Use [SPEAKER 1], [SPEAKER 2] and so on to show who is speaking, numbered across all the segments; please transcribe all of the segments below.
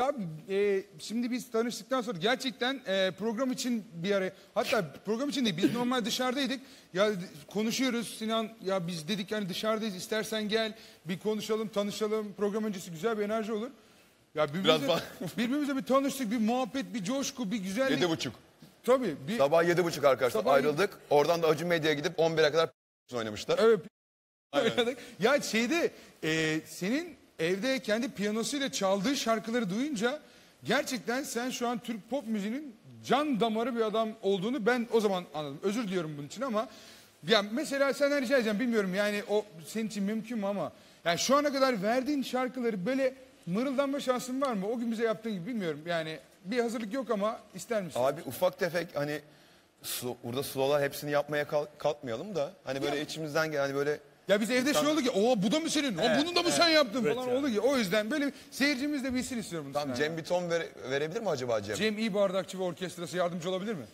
[SPEAKER 1] Abi şimdi biz tanıştıktan sonra gerçekten program için bir ara, hatta program için değil, biz normal dışarıdaydık. Ya konuşuyoruz Sinan, ya biz dedik yani dışarıdayız, istersen gel bir konuşalım, tanışalım. Program öncesi güzel bir enerji olur. Ya birbirimize bir tanıştık, bir muhabbet, bir coşku, bir güzellik.
[SPEAKER 2] 7.30.
[SPEAKER 1] Tabii.
[SPEAKER 2] Sabah 7.30 arkadaşlar
[SPEAKER 1] Sabah
[SPEAKER 2] ayrıldık. Oradan da Acun Medya'ya gidip 11'e kadar oynamışlar.
[SPEAKER 1] Evet. Ya şeyde senin evde kendi piyanosuyla çaldığı şarkıları duyunca gerçekten sen şu an Türk pop müziğinin can damarı bir adam olduğunu ben o zaman anladım. Özür diliyorum bunun için ama ya mesela senden rica edeceğim, bilmiyorum yani o senin için mümkün mü ama yani şu ana kadar verdiğin şarkıları böyle mırıldanma şansın var mı? O gün bize yaptığın gibi, bilmiyorum yani bir hazırlık yok ama ister misin?
[SPEAKER 2] Abi ufak tefek hani burada slow'lar hepsini yapmaya kalkmayalım da hani böyle içimizden gelen hani böyle.
[SPEAKER 1] Ya biz evde şey oldu ki, o bu da mı senin? O bunu da mı sen yaptın falan oldu ki. O yüzden böyle seyircimiz de bilsin istiyorum.
[SPEAKER 2] Tamam, Cem bir ton verebilir mi acaba Cem?
[SPEAKER 1] Cem iyi bardakçı ve orkestrası yardımcı olabilir mi?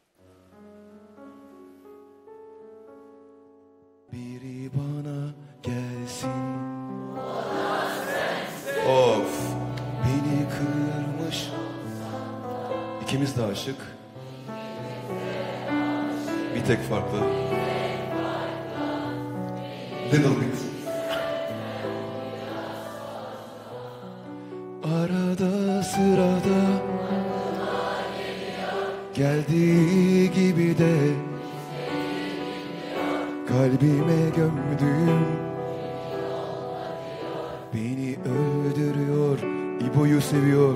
[SPEAKER 3] Biri bana gelsin. Of, beni kırmış. İkimiz de aşık. Bir tek farklı. Little bit. Arada sırada geldiği gibi de kalbime gömdüğüm beni öldürüyor, İbo'yu seviyor.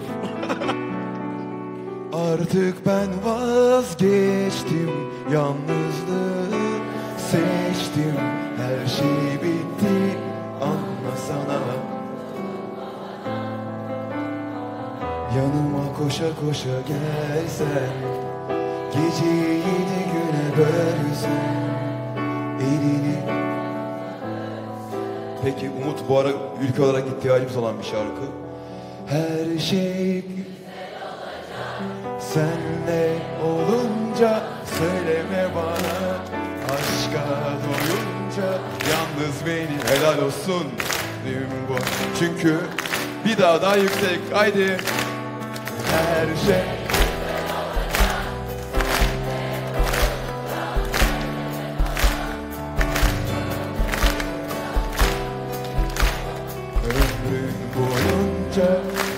[SPEAKER 3] Artık ben vazgeçtim, yalnızlığı seçtim. Her şey bitti, anlasana. Yanıma koşa koşa gelsen, geceyi yedi güne bölsen elini. Peki Umut, bu ara ülke olarak ihtiyacımız olan bir şarkı. Her şey senle olunca, söyleme bana aşka doyunca, yalnız beni helal olsun bu. Çünkü bir daha yüksek, haydi. Her şey ömrün boyunca.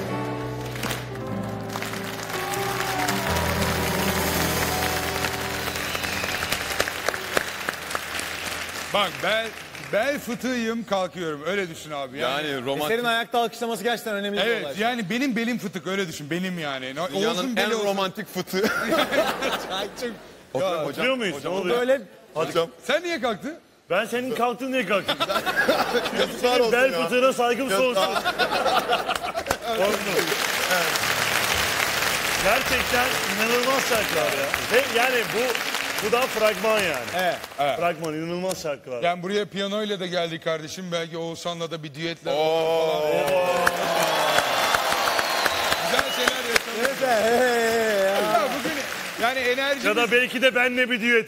[SPEAKER 1] Bak bel fıtığıyım, kalkıyorum, öyle düşün abi.
[SPEAKER 2] Yani romantik.
[SPEAKER 4] Eser'in ayakta alkışlaması gerçekten önemli bir olay.
[SPEAKER 1] Evet yani benim belim fıtık, öyle düşün, benim yani.
[SPEAKER 2] Dünyanın en romantik fıtığı. Oturun hocam.
[SPEAKER 5] Biliyor muyuz? Ne oluyor?
[SPEAKER 4] Böyle
[SPEAKER 2] Hocam.
[SPEAKER 1] Sen niye kalktın?
[SPEAKER 5] Ben senin kalktığın diye kalktım.
[SPEAKER 2] Yazıklar olsun
[SPEAKER 5] Bel
[SPEAKER 2] ya.
[SPEAKER 5] fıtığına saygım sonsuz. Gerçekten inanılmaz şarkılar ya. Ve yani bu da fragman yani.
[SPEAKER 1] Evet.
[SPEAKER 5] Fragman, inanılmaz şarkılar.
[SPEAKER 1] Yani buraya piyanoyla da geldik kardeşim. Belki Oğuzhan'la da bir düetler falan. Güzel şeyler yaşadık. Ya bugün yani enerjimiz...
[SPEAKER 5] Ya da belki de benle bir düet.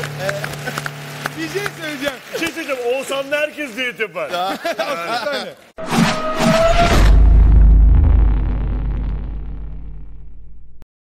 [SPEAKER 1] Bir şey söyleyeceğim.
[SPEAKER 5] Bir şey söyleyeceğim. Oğuzhan'la herkes düet yapar.
[SPEAKER 1] Hakikaten öyle.